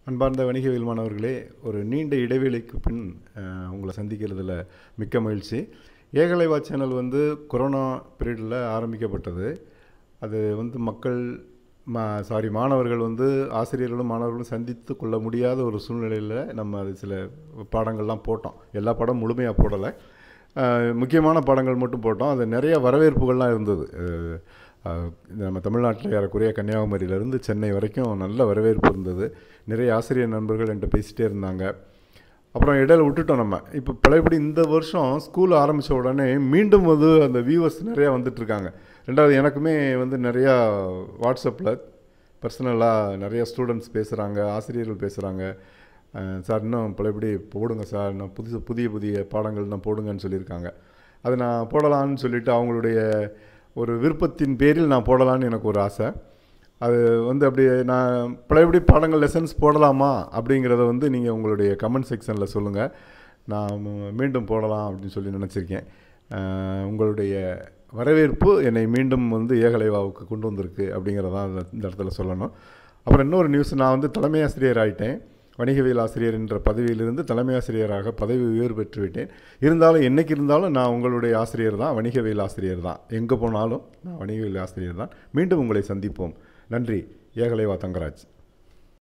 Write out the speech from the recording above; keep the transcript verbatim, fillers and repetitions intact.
அன்பார்ந்த வணிகவியல் மாணவர்களே, ஒரு நீண்ட இடைவேளைக்கு பின் உங்களை சந்திக்கிறதுல மிக்க மகிழ்ச்சி. ஏகலைவா சேனல் வந்து கொரோனா பீரியடில் ஆரம்பிக்கப்பட்டது. அது வந்து மக்கள் மா சாரி மாணவர்கள் வந்து ஆசிரியர்களும் மாணவர்களும் சந்தித்து கொள்ள முடியாத ஒரு சூழ்நிலையில் நம்ம அது சில பாடங்கள்லாம் போட்டோம். எல்லா பாடம் முழுமையாக போடலை, முக்கியமான பாடங்கள் மட்டும் போட்டோம். அது நிறைய வரவேற்புகள்லாம் இருந்தது. நம்ம தமிழ்நாட்டில் ஏறக்குறைய கன்னியாகுமரியிலேருந்து சென்னை வரைக்கும் நல்ல வரவேற்பு இருந்தது. நிறைய ஆசிரியர் நண்பர்கள் என்கிட்ட பேசிகிட்டே இருந்தாங்க. அப்புறம் இடையில விட்டுட்டோம் நம்ம. இப்போ பழையபடி இந்த வருஷம் ஸ்கூல் ஆரம்பித்த உடனே மீண்டும் வந்து அந்த வியூவர்ஸ் நிறையா வந்துட்டுருக்காங்க. ரெண்டாவது எனக்குமே வந்து நிறையா வாட்ஸ்அப்பில் பர்சனலாக நிறையா ஸ்டூடெண்ட்ஸ் பேசுகிறாங்க, ஆசிரியர்கள் பேசுகிறாங்க. சார் இன்னும் பழையபடி போடுங்க சார், இன்னும் புதுசு புதிய புதிய பாடங்கள் இன்னும் போடுங்கன்னு சொல்லியிருக்காங்க. அது நான் போடலான்னு சொல்லிவிட்டு அவங்களுடைய ஒரு விருப்பத்தின் பேரில் நான் போடலான்னு எனக்கு ஒரு ஆசை. அது வந்து அப்படி நான் பழையபடி பாடங்கள் லெசன்ஸ் போடலாமா அப்படிங்கிறத வந்து நீங்கள் உங்களுடைய கமெண்ட் செக்ஷனில் சொல்லுங்கள். நான் மீண்டும் போடலாம் அப்படின்னு சொல்லி நினச்சிருக்கேன். உங்களுடைய வரவேற்பு என்னை மீண்டும் வந்து ஏகலைவாவுக்கு கொண்டு வந்திருக்கு அப்படிங்கிறதான் இந்த இடத்துல சொல்லணும். அப்புறம் இன்னொரு நியூஸ், நான் வந்து தலைமை ஆசிரியர் ஆகிட்டேன். வணிகவியல் ஆசிரியர் என்ற பதவியிலிருந்து தலைமை ஆசிரியராக பதவி உயர்வு பெற்று விட்டேன். இருந்தாலும் என்றைக்கு இருந்தாலும் நான் உங்களுடைய ஆசிரியர் தான், வணிகவியல் ஆசிரியர் தான். எங்கே போனாலும் நான் வணிகவியல் ஆசிரியர் தான். மீண்டும் உங்களை சந்திப்போம். நன்றி. ஏகலைவா தங்கராஜ்.